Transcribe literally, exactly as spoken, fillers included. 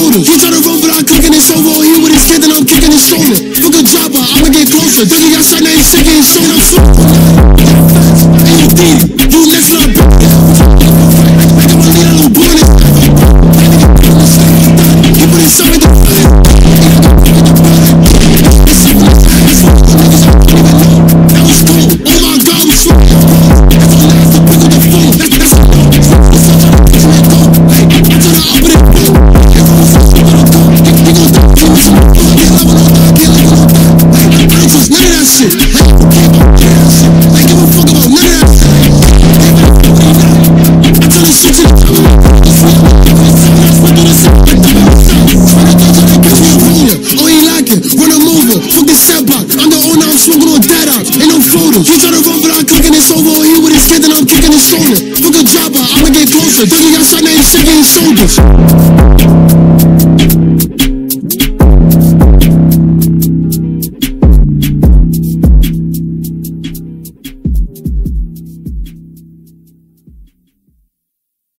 photos. He try to run, but I'm cooking it over. He with his kid, and I'm kicking his shoulder. Fuck a dropper, I'ma get closer. Dougie got shot, now he's shaking his shoulder. I'm slow. Hey, you did it. You next little bitch. I got my little little boy in his. He put his son in the. That was cool. Oh my God, we swear. That's the last to pick up the phone. That's that's. He try to run, but I'm cooking this over. He with his kid, and I'm kicking his shoulder. Fuck a dropper, I'ma get closer. Dougie got shot, now he's shaking his shoulders.